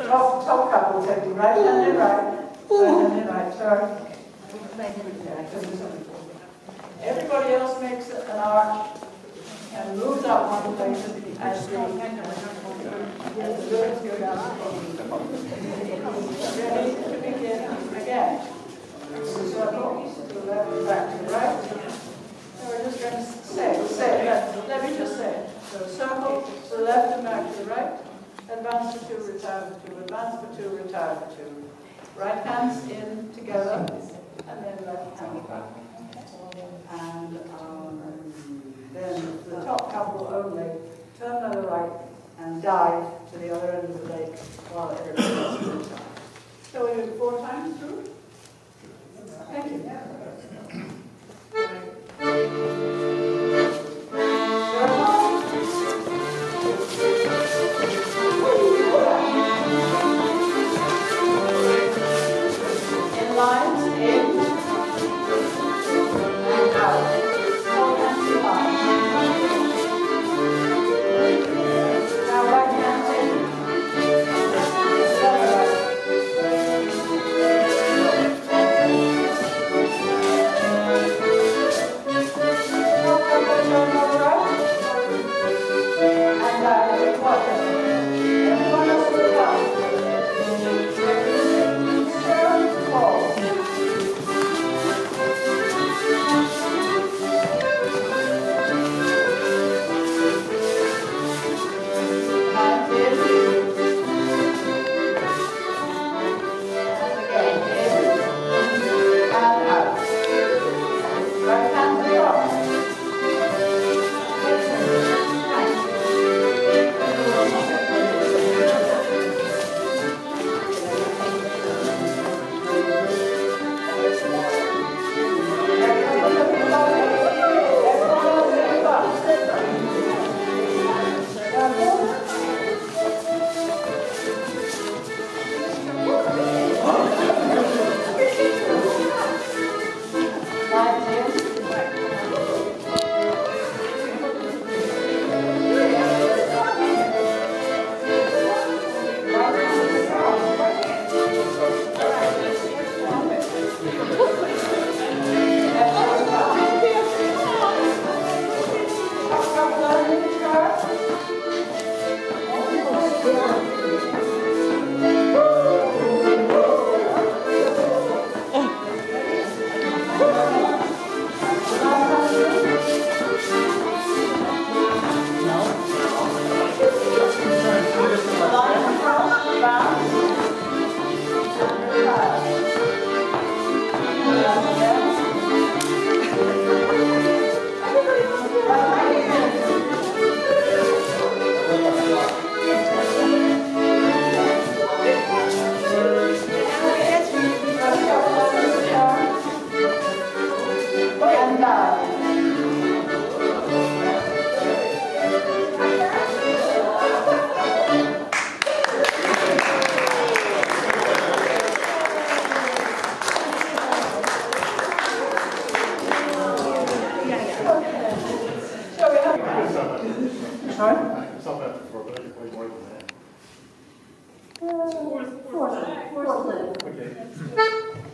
top couple taking right hand in right. Right hand in right. Sorry. Everybody else makes an arch and moves up one place as the words go down. Ready to begin again. Circle to the left, back to the right. So we're just going to say it. Let me just say it. So circle to the left and back to the right. Advance for 2, retire for 2, advance for 2, retire for 2. Right hands in together, and then left hand back. And then the top couple only turn to the right and dive to the other end of the lake while everybody else moves on. So we do it 4 times through? Thank you. In lines, in and out. Hold hands in line. Now right hands in. Fourth letter. Okay.